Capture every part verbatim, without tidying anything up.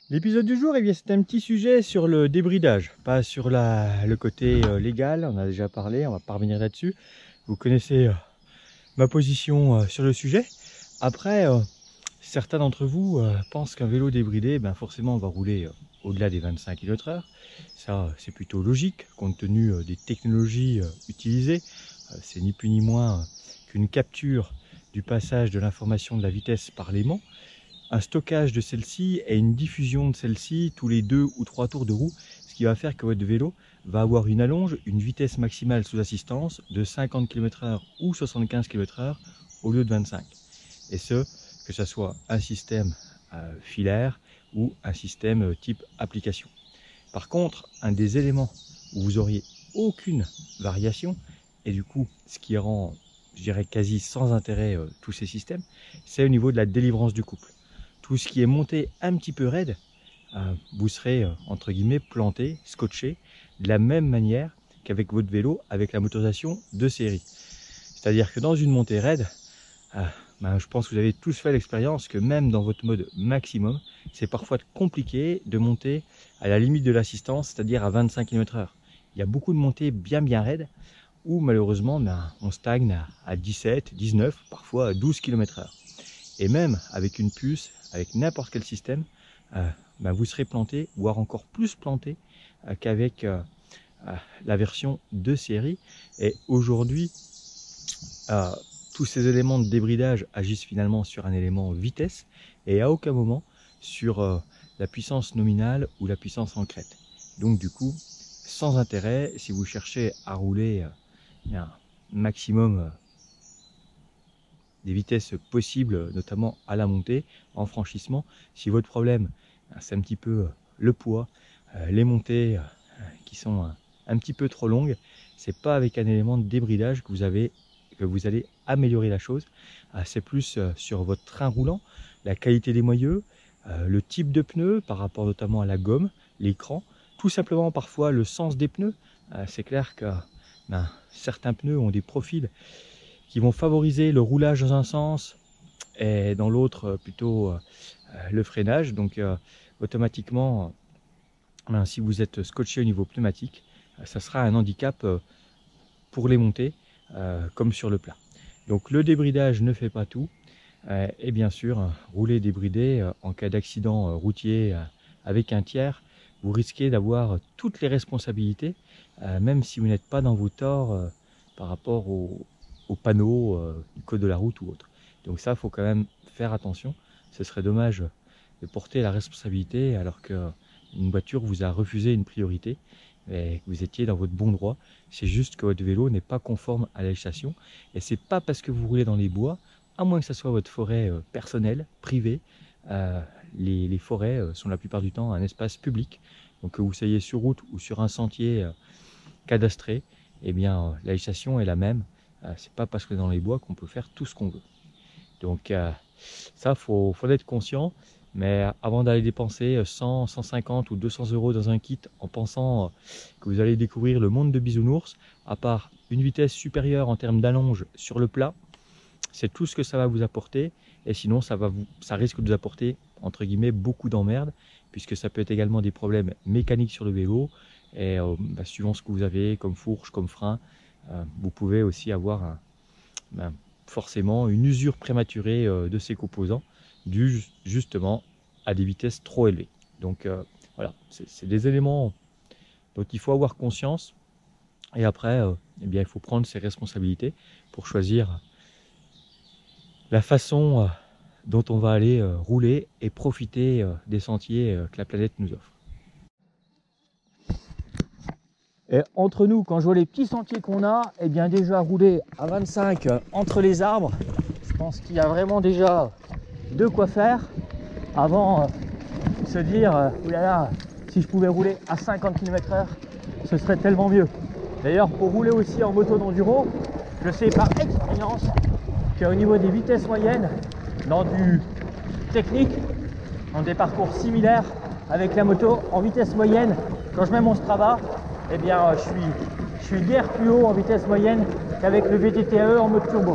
L'épisode du jour, eh bien, c'est un petit sujet sur le débridage, pas sur la, le côté euh, légal, on a déjà parlé, on va pas revenir là-dessus. Vous connaissez euh, ma position euh, sur le sujet. Après, euh, certains d'entre vous euh, pensent qu'un vélo débridé, ben, forcément on va rouler euh, au-delà des vingt-cinq kilomètres heure. Ça, c'est plutôt logique, compte tenu euh, des technologies euh, utilisées. Euh, c'est ni plus ni moins euh, qu'une capture du passage de l'information de la vitesse par l'aimant, un stockage de celle-ci et une diffusion de celle-ci tous les deux ou trois tours de roue, ce qui va faire que votre vélo va avoir une allonge, une vitesse maximale sous assistance de cinquante kilomètres heure ou soixante-quinze kilomètres heure au lieu de vingt-cinq. Et ce, que ce soit un système euh, filaire ou un système euh, type application. Par contre, un des éléments où vous auriez aucune variation, et du coup, ce qui rend, je dirais, quasi sans intérêt euh, tous ces systèmes, c'est au niveau de la délivrance du couple. Tout ce qui est monté un petit peu raide, euh, vous serez, euh, entre guillemets, planté, scotché, de la même manière qu'avec votre vélo, avec la motorisation de série. C'est-à-dire que dans une montée raide, euh, ben, je pense que vous avez tous fait l'expérience que même dans votre mode maximum, c'est parfois compliqué de monter à la limite de l'assistance, c'est-à-dire à vingt-cinq kilomètres heure. Il y a beaucoup de montées bien bien raides, où malheureusement, ben, on stagne à dix-sept, dix-neuf, parfois à douze kilomètres heure. Et même avec une puce, avec n'importe quel système, euh, ben vous serez planté, voire encore plus planté euh, qu'avec euh, euh, la version de série. Et aujourd'hui, euh, tous ces éléments de débridage agissent finalement sur un élément vitesse et à aucun moment sur euh, la puissance nominale ou la puissance en crête. Donc du coup, sans intérêt, si vous cherchez à rouler euh, un maximum euh, des vitesses possibles, notamment à la montée, en franchissement. Si votre problème, c'est un petit peu le poids, les montées qui sont un petit peu trop longues, c'est pas avec un élément de débridage que vous avez, que vous allez améliorer la chose. C'est plus sur votre train roulant, la qualité des moyeux, le type de pneus par rapport notamment à la gomme, l'écran, tout simplement parfois le sens des pneus. C'est clair que ben, certains pneus ont des profils qui vont favoriser le roulage dans un sens et dans l'autre plutôt euh, le freinage. Donc euh, automatiquement, euh, si vous êtes scotché au niveau pneumatique, euh, ça sera un handicap euh, pour les montées euh, comme sur le plat. Donc le débridage ne fait pas tout. Euh, et bien sûr, euh, rouler débridé euh, en cas d'accident euh, routier euh, avec un tiers, vous risquez d'avoir toutes les responsabilités, euh, même si vous n'êtes pas dans vos torts euh, par rapport au aux panneaux euh, du code de la route ou autre. Donc ça, il faut quand même faire attention. Ce serait dommage de porter la responsabilité alors qu'une voiture vous a refusé une priorité et que vous étiez dans votre bon droit. C'est juste que votre vélo n'est pas conforme à la législation. Et c'est pas parce que vous roulez dans les bois, à moins que ce soit votre forêt euh, personnelle, privée. Euh, les, les forêts euh, sont la plupart du temps un espace public. Donc que vous soyez sur route ou sur un sentier euh, cadastré, eh bien euh, la législation est la même. Euh, c'est pas parce que dans les bois qu'on peut faire tout ce qu'on veut. Donc euh, ça, faut, faut être conscient. Mais avant d'aller dépenser cent, cent cinquante ou deux cents euros dans un kit en pensant que vous allez découvrir le monde de Bisounours, à part une vitesse supérieure en termes d'allonge sur le plat, c'est tout ce que ça va vous apporter. Et sinon, ça, va vous, ça risque de vous apporter, entre guillemets, beaucoup d'emmerdes, puisque ça peut être également des problèmes mécaniques sur le vélo. Et euh, bah, suivant ce que vous avez comme fourche, comme frein, euh, vous pouvez aussi avoir un, ben, forcément une usure prématurée euh, de ces composants due justement à des vitesses trop élevées. Donc euh, voilà, c'est des éléments dont il faut avoir conscience. Et après, euh, eh bien, il faut prendre ses responsabilités pour choisir la façon euh, dont on va aller euh, rouler et profiter euh, des sentiers euh, que la planète nous offre. Et entre nous, quand je vois les petits sentiers qu'on a, eh bien déjà rouler à vingt-cinq euh, entre les arbres, je pense qu'il y a vraiment déjà de quoi faire avant euh, de se dire euh, oulala, si je pouvais rouler à cinquante kilomètres heure, ce serait tellement mieux. D'ailleurs, pour rouler aussi en moto d'enduro, je sais par expérience qu'au niveau des vitesses moyennes, dans du technique, dans des parcours similaires avec la moto en vitesse moyenne, quand je mets mon Strava, eh bien je suis, je suis guère plus haut en vitesse moyenne qu'avec le V T T A E en mode turbo.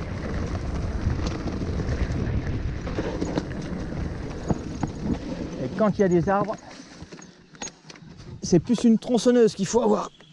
Et quand il y a des arbres, c'est plus une tronçonneuse qu'il faut avoir.